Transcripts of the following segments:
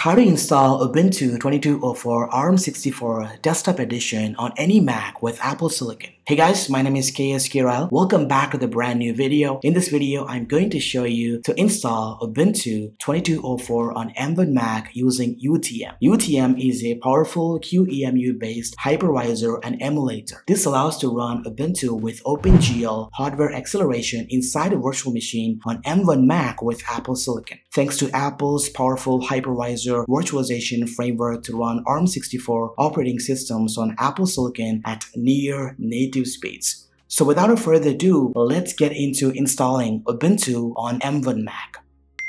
How to install Ubuntu 22.04 ARM64 Desktop Edition on any Mac with Apple Silicon. Hey guys, my name is KS Kiral. Welcome back to the brand new video. In this video, I'm going to show you to install Ubuntu 22.04 on M1 Mac using UTM. UTM is a powerful QEMU-based hypervisor and emulator. This allows to run Ubuntu with OpenGL hardware acceleration inside a virtual machine on M1 Mac with Apple Silicon. Thanks to Apple's powerful hypervisor virtualization framework to run ARM64 operating systems on Apple Silicon at near native speeds. So without further ado, let's get into installing Ubuntu on M1 Mac.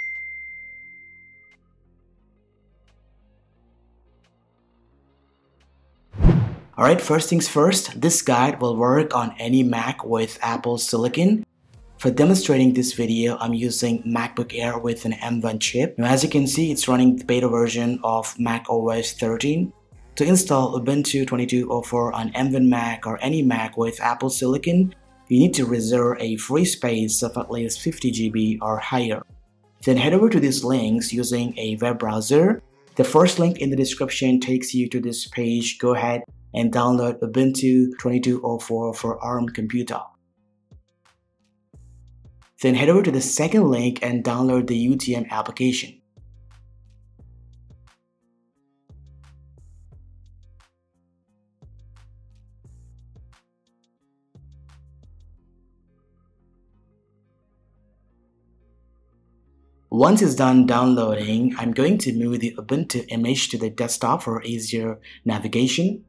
Alright, first things first, this guide will work on any Mac with Apple Silicon. For demonstrating this video, I'm using MacBook Air with an M1 chip. Now, as you can see, it's running the beta version of Mac OS 13. To install Ubuntu 22.04 on M1 Mac or any Mac with Apple Silicon, you need to reserve a free space of at least 50 GB or higher. Then head over to these links using a web browser. The first link in the description takes you to this page. Go ahead and download Ubuntu 22.04 for ARM computer. Then head over to the second link and download the UTM application. Once it's done downloading, I'm going to move the Ubuntu image to the desktop for easier navigation.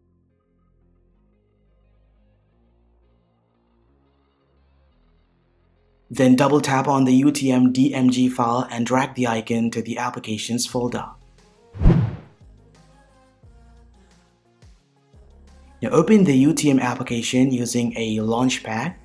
Then double tap on the UTM DMG file and drag the icon to the applications folder. Now open the UTM application using a launchpad.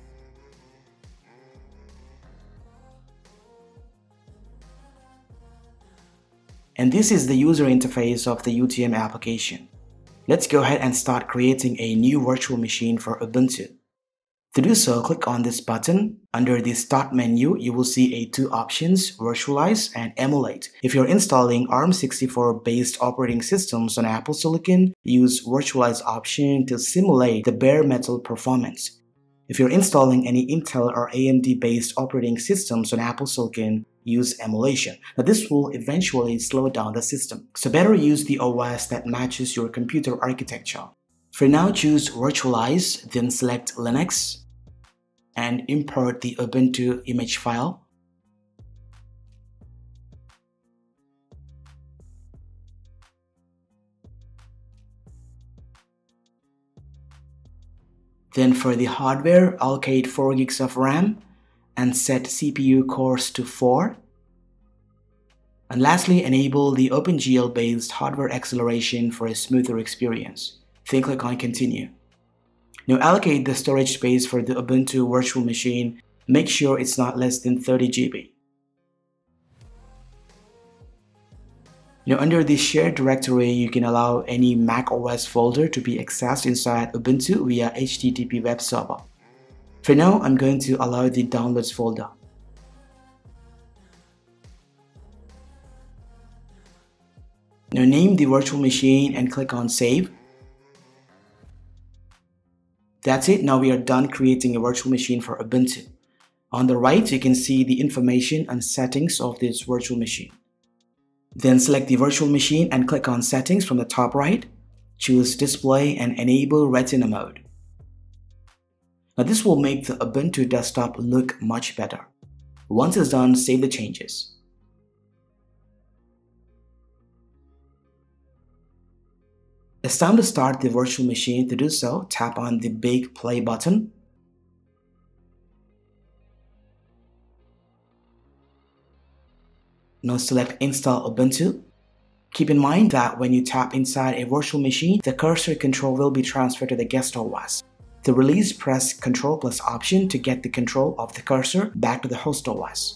And this is the user interface of the UTM application. Let's go ahead and start creating a new virtual machine for Ubuntu. To do so, click on this button. Under the Start menu, you will see two options, Virtualize and Emulate. If you're installing ARM64 based operating systems on Apple Silicon, use Virtualize option to simulate the bare metal performance. If you're installing any Intel or AMD based operating systems on Apple Silicon, use Emulation. Now this will eventually slow down the system. So better use the OS that matches your computer architecture. For now, choose Virtualize, then select Linux and import the Ubuntu image file. Then for the hardware, allocate 4 gigs of RAM and set CPU cores to 4. And lastly, enable the OpenGL based hardware acceleration for a smoother experience. Then click on Continue. Now allocate the storage space for the Ubuntu virtual machine. Make sure it's not less than 30 GB. Now under the shared directory, you can allow any Mac OS folder to be accessed inside Ubuntu via HTTP web server. For now, I'm going to allow the Downloads folder. Now name the virtual machine and click on Save. That's it. Now we are done creating a virtual machine for Ubuntu. On the right, you can see the information and settings of this virtual machine. Then select the virtual machine and click on Settings from the top right. Choose Display and enable Retina mode. Now this will make the Ubuntu desktop look much better. Once it's done, save the changes. It's time to start the virtual machine. To do so, tap on the big play button. Now select Install Ubuntu. Keep in mind that when you tap inside a virtual machine, the cursor control will be transferred to the guest OS. To release, press Ctrl+ Option to get the control of the cursor back to the host OS.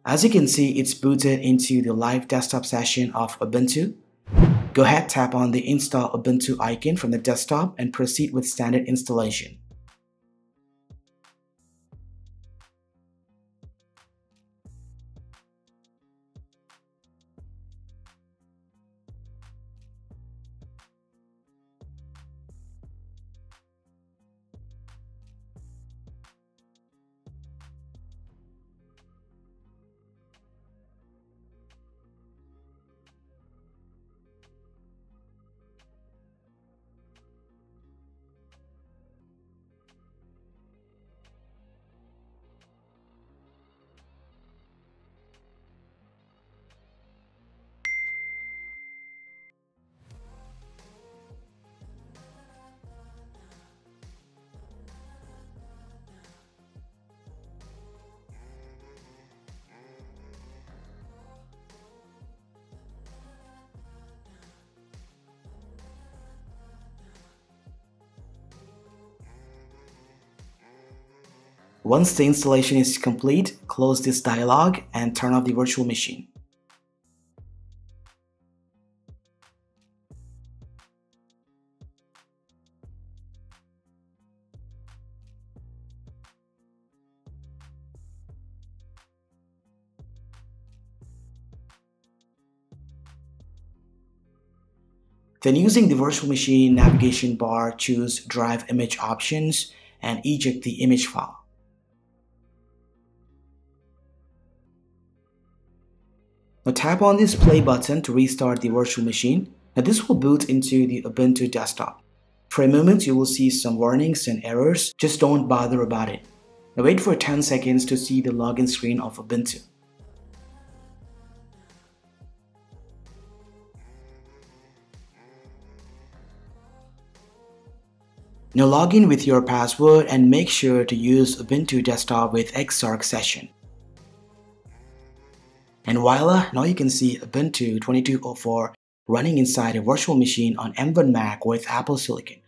As you can see, it's booted into the live desktop session of Ubuntu. Go ahead, tap on the Install Ubuntu icon from the desktop and proceed with standard installation. Once the installation is complete, close this dialog and turn off the virtual machine. Then using the virtual machine navigation bar, choose Drive Image Options and eject the image file. Now tap on this play button to restart the virtual machine. Now this will boot into the Ubuntu desktop. For a moment you will see some warnings and errors, just don't bother about it. Now wait for 10 seconds to see the login screen of Ubuntu. Now log in with your password and make sure to use Ubuntu desktop with Xarc session. And voila, now you can see Ubuntu 22.04 running inside a virtual machine on M1 Mac with Apple Silicon.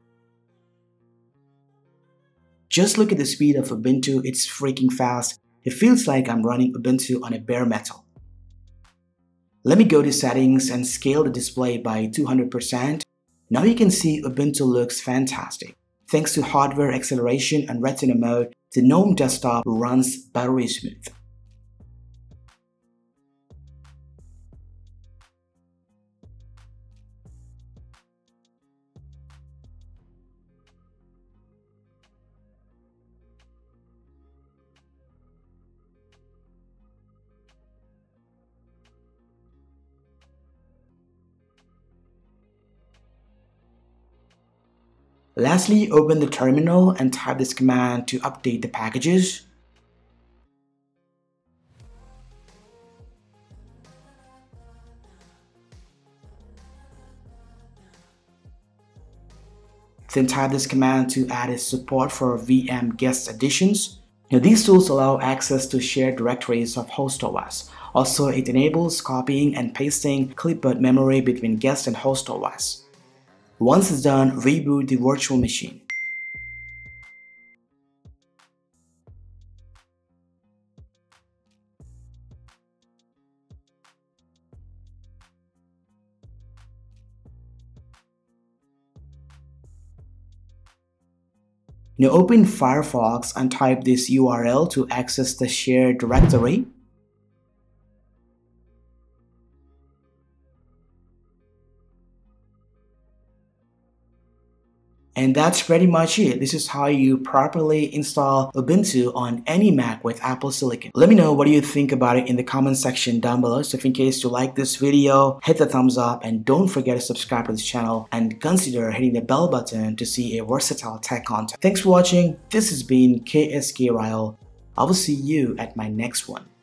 Just look at the speed of Ubuntu, it's freaking fast. It feels like I'm running Ubuntu on a bare metal. Let me go to settings and scale the display by 200%. Now you can see Ubuntu looks fantastic. Thanks to hardware acceleration and Retina mode, the GNOME desktop runs buttery smooth. Lastly, open the terminal and type this command to update the packages. Then type this command to add a support for VM guest additions. Now, these tools allow access to shared directories of HostOS. Also, it enables copying and pasting clipboard memory between guest and HostOS. Once it's done, reboot the virtual machine. Now open Firefox and type this URL to access the shared directory. And that's pretty much it. This is how you properly install Ubuntu on any Mac with Apple Silicon. Let me know what you think about it in the comment section down below. So if in case you like this video, hit the thumbs up and don't forget to subscribe to this channel and consider hitting the bell button to see a versatile tech content. Thanks for watching. This has been KSK Ryle. I will see you at my next one.